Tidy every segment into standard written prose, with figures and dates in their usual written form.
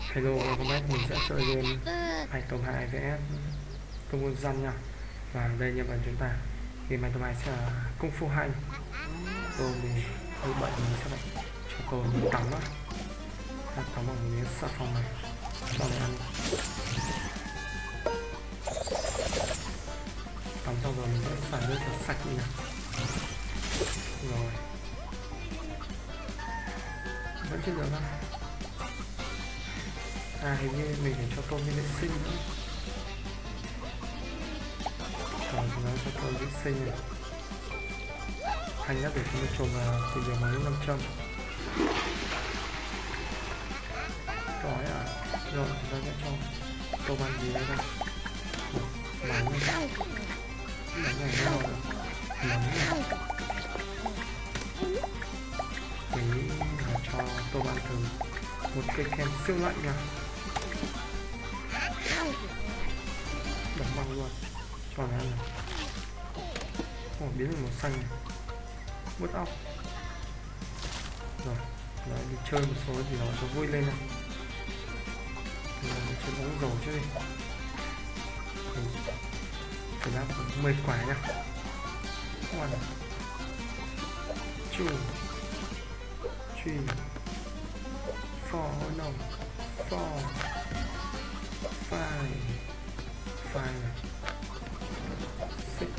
Hello, hôm nay mình sẽ chơi game Hai tổng 2 vs Công Quân Dân nha. Và đây nhân vật chúng ta game Hai tổng 2 sẽ là Kung Fu Hành. Tôm thì hơi bậy, mình sẽ lại cho tôm mình tắm á. Ta tắm bằng một miếng xà phòng này, cho này ăn. Tắm xong rồi mình sẽ xả nước cho sạch đi nào. Rồi vẫn chưa được đâu. Hình như mình phải cho tôm đi vệ sinh nữa. Rồi chúng ta cho tôm vệ sinh này. Hành đã để chúng ta trộn vào tìm hiểu mới 500. Rồi rồi chúng ta sẽ cho tôm ăn gì đây ta? Mắm này, bánh này ngon rồi, nấm này. Mình nghĩ là cho tôm ăn thử một cây kem siêu lạnh nha. Đóng băng luôn, cho nó ăn này. Biến thành màu xanh này, bút óc. Rồi đấy, đi chơi một số gì đó cho vui lên này. Mình chơi bóng rổ chứ đi. Phải ra 10 quả nha. One, two, three, four, no, four, five, six,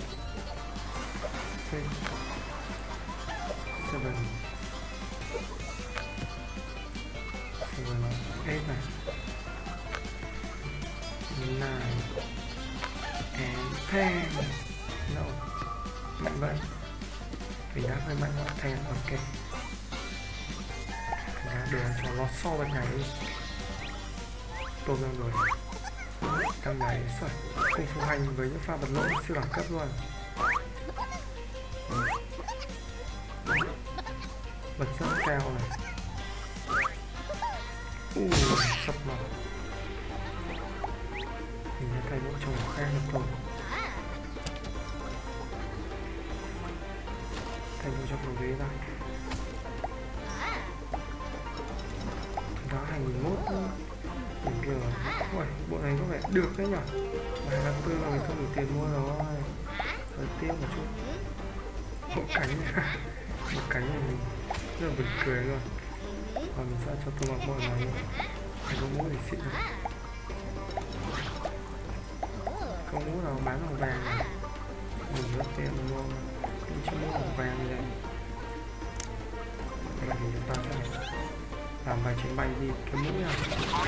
seven, eight này, nine, and ten. No, mạnh vậy. Mình đã hơi mạnh quá. Ten, ok. Được, cho nó so bên này đi. Tôm đang rồi. Đang nhảy xoay Kung Fu Hành với những pha vật lộn siêu đẳng cấp luôn. Bật rất cao này. Sập vào. Mình sẽ thay bộ trồng khe được rồi. Thay bộ trồng đầu ghế ra. Đó 2001 mình kiểu. Ui, bộ này có vẻ được đấy nhỉ. 224 là mình không đủ tiền mua nó. Phải tiêu một chút. Bộ cánh nha. Bộ cánh này mình rất là buồn cười luôn. Và mình sẽ cho tôi mặc bộ này. Phải có mũ để xịn rồi. Có mũ nào bán màu vàng này. Mình rất tiền mua những chiếc mũ màu vàng như này. Vậy thì chúng ta sẽ làm vài chuyến bay đi cái mũ nha.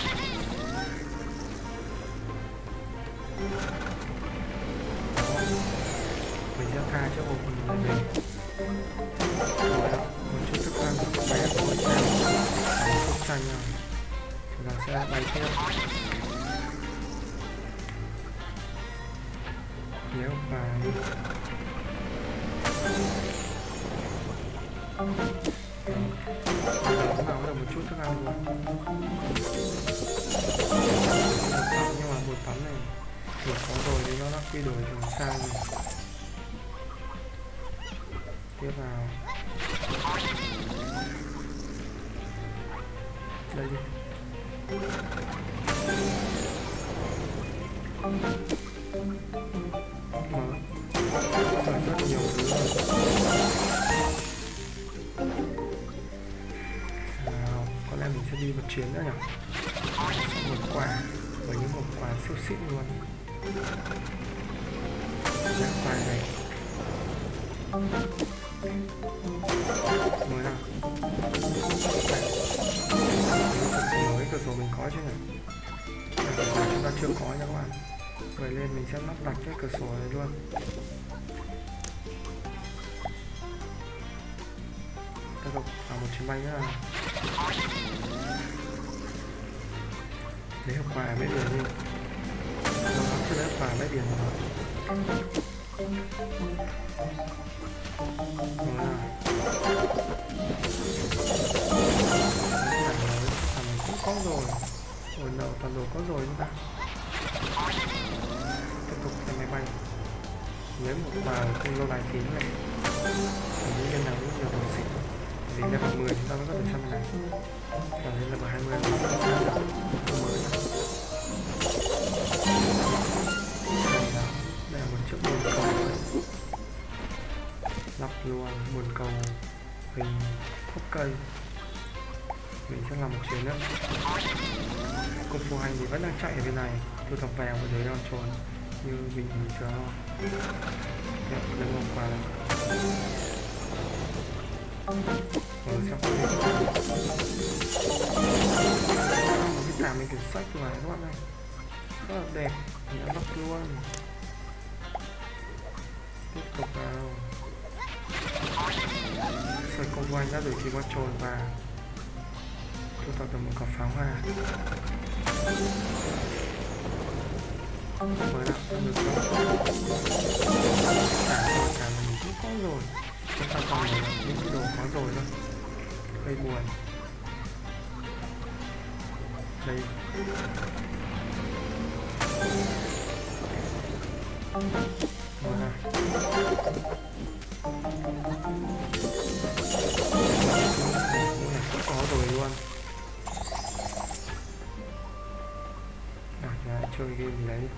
Mình sẽ tha cho bộ mình lên mình. Rồi một chút thức ăn bay ở cối xanh, một chút xanh rồi chúng ta sẽ bay theo. Nếu và nào được một chút thức ăn luôn. Nhưng mà bột tắm này mình có rồi thì nó đã quy đổi thành sang này. Tiếp vào đây đi. Mở rất nhiều thứ rồi. Có lẽ mình sẽ đi một chuyến nữa nhỉ. Một quả với những hộp quà siêu xịn luôn. Dạng quà này mới nào. Mới cửa sổ mình có chứ nhỉ. Cửa sổ chúng ta chưa có nha các bạn. Vậy nên mình sẽ lắp đặt cái cửa sổ này luôn. Tiếp tục vào một chuyến bay nữa là lấy hộp quà bãi biển đi. Nó sẽ lấy hộp quà bãi biển rồi. Mình cũng có rồi. Ôi đâu, toàn đồ có rồi chúng ta. Tiếp tục lên máy bay. Lấy một quà không lâu đài tím này. Những nhân nào cũng nhiều đồ xịn. Vì level 10 chúng ta mới có thể săn này. Còn lên level 20 luôn. Buồn cầu hình khúc cây. Mình sẽ làm một chuyến nữa. Cục phù hành thì vẫn đang chạy ở bên này, thu thập vàng ở dưới đang trốn như mình chưa lên một quả này. Xem có gì một cái tạm mình kiểm soát từ này các bạn này, rất là đẹp. Mình đã bắt luôn. Tiếp tục vào sợi công quanh đã đổi chỉ con trồn và thu thập được một cặp pháo hoa. Mới đã được không? Cả mình cũng có rồi. Chúng ta còn là những cái đồ có rồi thôi. Hơi buồn. Đây. Rồi này. Có rồi luôn. Chơi game gì đấy.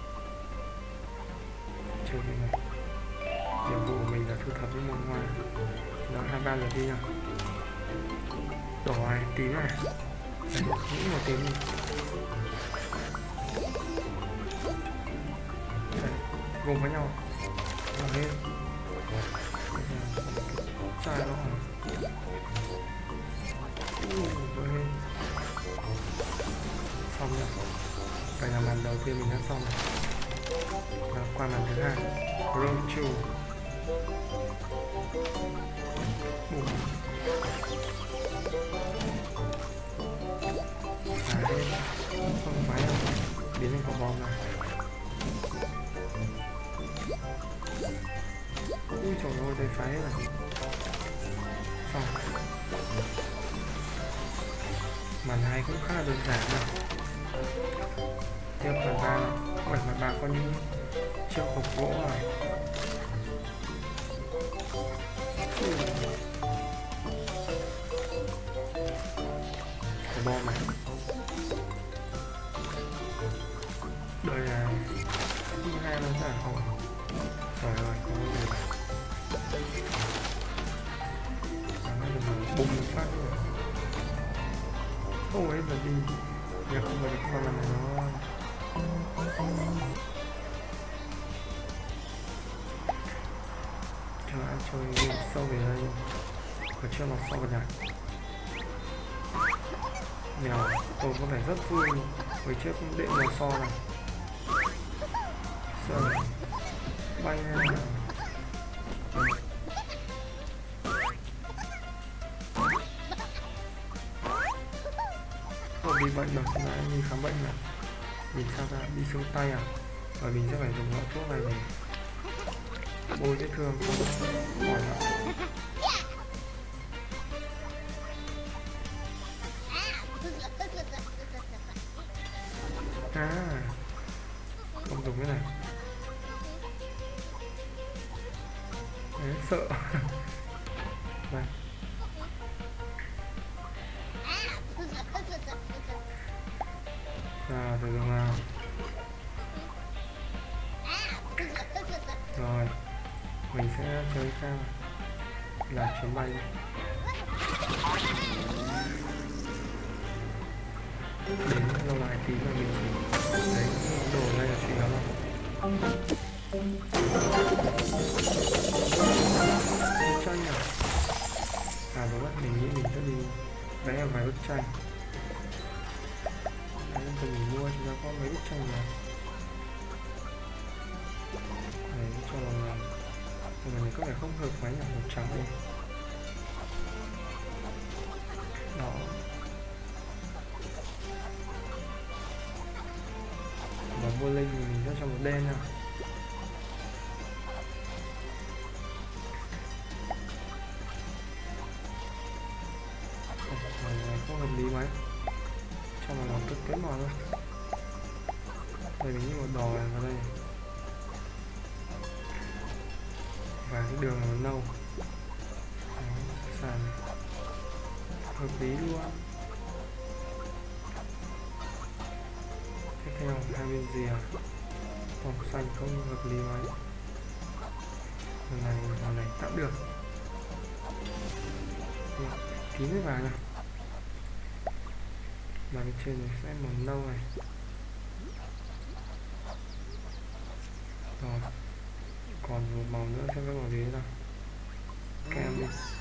Chơi game này. Nhiệm vụ của mình là thu thập những món hoa. Đó, 2-3 lượt đi nào. Đỏ này, tím này. Đấy, những màu tím đi. Đấy, gồm với nhau. Rồi hết. Chai đó. Rồi hết. Xong rồi. Vậy là màn đầu tiên mình đã xong rồi. Và qua màn thứ hai, roll 2. Đấy, không phải đâu, biến thành quả bom này. Ui trời ơi, đây phái này. Xong. Màn 2 cũng khá là đơn giản này. Tiếp phần 3 này. Ôi, mặt 3 có những chiếc hộp gỗ này. Cái bom này. Đây là thứ hai nó giả không? Trời ơi, có cái gì. Nó được bùng phát rồi. Không ấy là đi. Giờ không phải cái con này nó cho ăn chơi game sâu về đây. Có chưa lọt sâu vào nhỉ? Mèo tôi có vẻ rất vui với chiếc đệm màu so này. Sợ bay lên nào. Bị bệnh rồi, chúng ta đi khám bệnh nào. Nhìn sao ra, bị xương tay à? Và mình sẽ phải dùng loại thuốc này để bôi vết thương cho nó khỏi lại. À, không dùng cái này. Đấy, sợ. Đây. Rồi dùng nào. Rồi mình sẽ chơi sang làm chuyến bay đi. Đến lâu lại tí là mình chỉ lấy đồ đây là chuyện đó không. Bức tranh à? À đúng rồi, mình nghĩ mình sẽ đi vẽ vài bức tranh. Từ mình mua chúng ta có mấy bức tranh này. Đấy, cho là người này có vẻ không hợp mấy, là màu trắng đây. Đó. Và mua linh thì mình sẽ cho một đen nào. Này không hợp lý mấy. Cho mà làm tức cái màu thôi. Đây mình nghĩ một đỏ này vào đây. Và cái đường là màu nâu. Sàn hợp lý luôn. Tiếp theo hai bên rìa màu xanh không hợp lý mấy. màu này tạm được. Tí nữa vào nha. Và bên trên này sẽ màu nâu này. Rồi còn một màu nữa xem các màu gì nào. Kem đi.